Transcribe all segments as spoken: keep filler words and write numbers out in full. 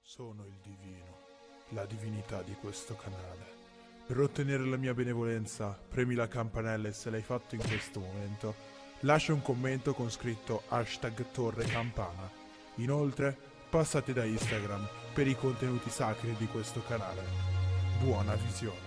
Sono il divino, la divinità di questo canale. Per ottenere la mia benevolenza, premi la campanella e se l'hai fatto in questo momento, lascia un commento con scritto hashtag torre campana. Inoltre, passate da Instagram per i contenuti sacri di questo canale. Buona visione.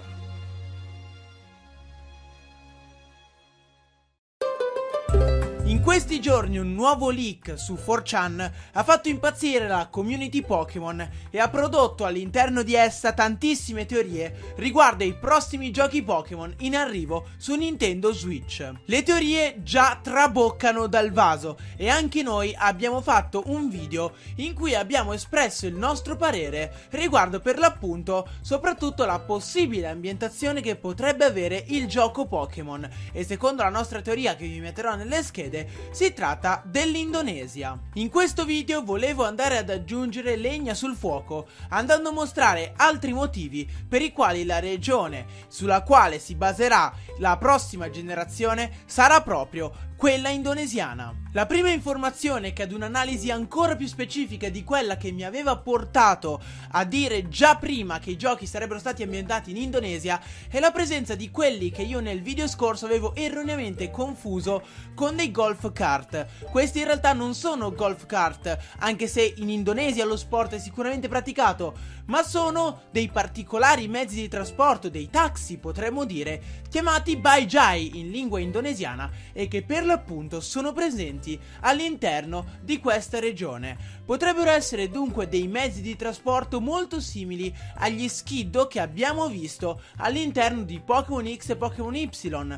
In questi giorni un nuovo leak su four chan ha fatto impazzire la community Pokémon e ha prodotto all'interno di essa tantissime teorie riguardo ai prossimi giochi Pokémon in arrivo su Nintendo Switch. Le teorie già traboccano dal vaso e anche noi abbiamo fatto un video in cui abbiamo espresso il nostro parere riguardo per l'appunto soprattutto la possibile ambientazione che potrebbe avere il gioco Pokémon, e secondo la nostra teoria, che vi metterò nelle schede, si tratta dell'Indonesia. In questo video volevo andare ad aggiungere legna sul fuoco, andando a mostrare altri motivi per i quali la regione sulla quale si baserà la prossima generazione sarà proprio quella indonesiana. La prima informazione è che ad un'analisi ancora più specifica di quella che mi aveva portato a dire già prima che i giochi sarebbero stati ambientati in Indonesia è la presenza di quelli che io nel video scorso avevo erroneamente confuso con dei golf kart. Questi in realtà non sono golf kart, anche se in Indonesia lo sport è sicuramente praticato, ma sono dei particolari mezzi di trasporto, dei taxi potremmo dire, chiamati bajai in lingua indonesiana e che per l'appunto sono presenti all'interno di questa regione. Potrebbero essere dunque dei mezzi di trasporto molto simili agli Skiddo che abbiamo visto all'interno di Pokémon X e Pokémon Y,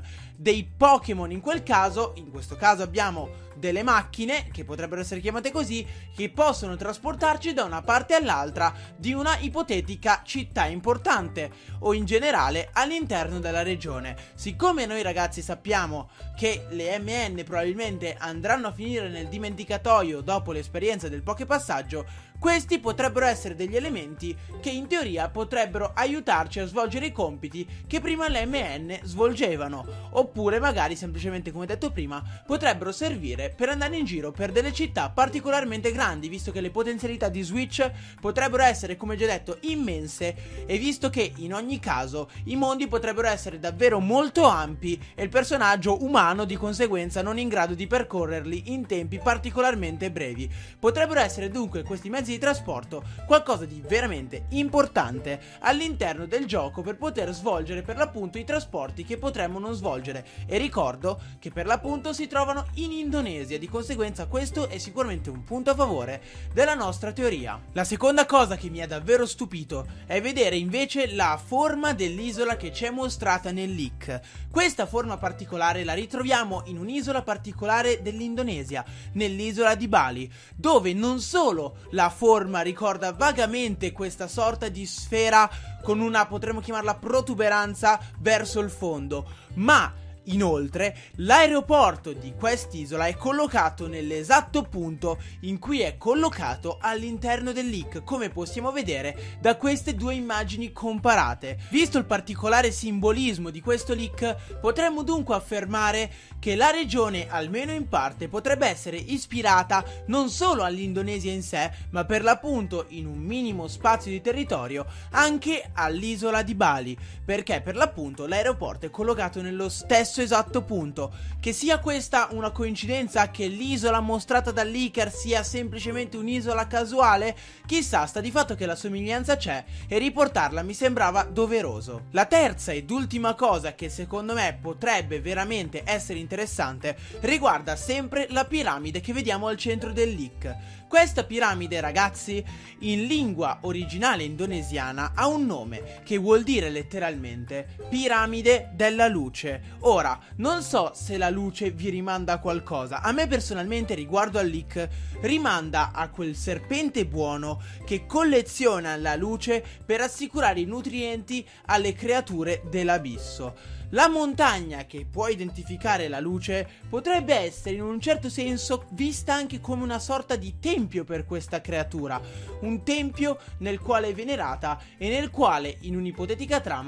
dei Pokémon in quel caso, in questo caso abbiamo delle macchine, che potrebbero essere chiamate così, che possono trasportarci da una parte all'altra di una ipotetica città importante o in generale all'interno della regione. Siccome noi ragazzi sappiamo che le M N probabilmente andranno a finire nel dimenticatoio dopo l'esperienza del Poképassaggio, questi potrebbero essere degli elementi che in teoria potrebbero aiutarci a svolgere i compiti che prima le M N svolgevano, oppure magari semplicemente, come detto prima, potrebbero servire per andare in giro per delle città particolarmente grandi, visto che le potenzialità di Switch potrebbero essere, come già detto, immense, e visto che in ogni caso i mondi potrebbero essere davvero molto ampi e il personaggio umano di conseguenza non in grado di percorrerli in tempi particolarmente brevi. Potrebbero essere dunque questi mezzi di trasporto qualcosa di veramente importante all'interno del gioco per poter svolgere per l'appunto i trasporti che potremmo non svolgere, e ricordo che per l'appunto si trovano in Indonesia, di conseguenza questo è sicuramente un punto a favore della nostra teoria. La seconda cosa che mi ha davvero stupito è vedere invece la forma dell'isola che ci è mostrata nel leak. Questa forma particolare la ritroviamo in un'isola particolare dell'Indonesia, nell'isola di Bali, dove non solo la forma ricorda vagamente questa sorta di sfera con una, potremmo chiamarla, protuberanza verso il fondo, ma inoltre l'aeroporto di quest'isola è collocato nell'esatto punto in cui è collocato all'interno del leak, come possiamo vedere da queste due immagini comparate. Visto il particolare simbolismo di questo leak, potremmo dunque affermare che la regione, almeno in parte, potrebbe essere ispirata non solo all'Indonesia in sé, ma per l'appunto in un minimo spazio di territorio anche all'isola di Bali, perché per l'appunto l'aeroporto è collocato nello stesso esatto punto. Che sia questa una coincidenza, che l'isola mostrata dal leaker sia semplicemente un'isola casuale, chissà, sta di fatto che la somiglianza c'è e riportarla mi sembrava doveroso. La terza ed ultima cosa che secondo me potrebbe veramente essere interessante riguarda sempre la piramide che vediamo al centro del leak. Questa piramide, ragazzi, in lingua originale indonesiana ha un nome che vuol dire letteralmente piramide della luce. Ora, non so se la luce vi rimanda a qualcosa. A me personalmente, riguardo al leak, rimanda a quel serpente buono che colleziona la luce per assicurare i nutrienti alle creature dell'abisso. La montagna che può identificare la luce potrebbe essere in un certo senso vista anche come una sorta di tempio per questa creatura, un tempio nel quale è venerata e nel quale in un'ipotetica trama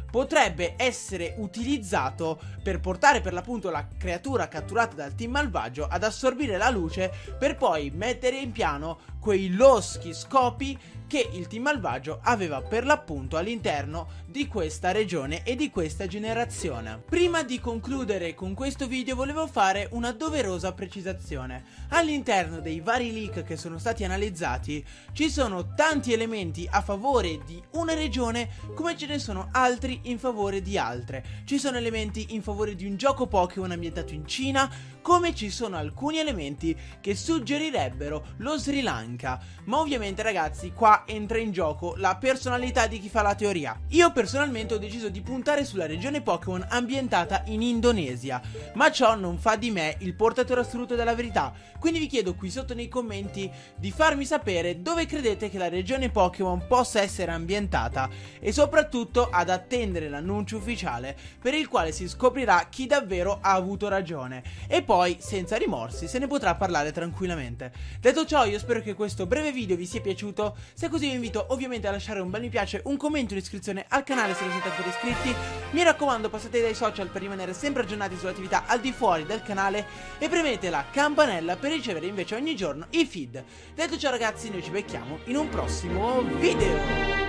potrebbe essere utilizzato per portare per l'appunto la creatura catturata dal team malvagio ad assorbire la luce, per poi mettere in piano quei loschi scopi che il team malvagio aveva per l'appunto all'interno di questa regione e di questa generazione. Prima di concludere con questo video volevo fare una doverosa precisazione. All'interno dei vari leak che sono stati analizzati ci sono tanti elementi a favore di una regione, come ce ne sono altri in favore di altre. Ci sono elementi in favore di un gioco Pokémon ambientato in Cina, come ci sono alcuni elementi che suggerirebbero lo Sri Lanka. Ma ovviamente ragazzi, qua entra in gioco la personalità di chi fa la teoria. Io personalmente ho deciso di puntare sulla regione Pokémon ambientata in Indonesia, ma ciò non fa di me il portatore assoluto della verità. Quindi vi chiedo qui sotto nei commenti di farmi sapere dove credete che la regione Pokémon possa essere ambientata, e soprattutto ad attendere l'annuncio ufficiale per il quale si scoprirà chi davvero ha avuto ragione, e poi senza rimorsi se ne potrà parlare tranquillamente. Detto ciò, io spero che questo breve video vi sia piaciuto. Se è così vi invito ovviamente a lasciare un bel mi piace, un commento e un'iscrizione al canale se non siete ancora iscritti. Mi raccomando, passate dai social per rimanere sempre aggiornati sulle attività al di fuori del canale e premete la campanella per ricevere invece ogni giorno i feed. Detto ciò ragazzi, noi ci becchiamo in un prossimo video.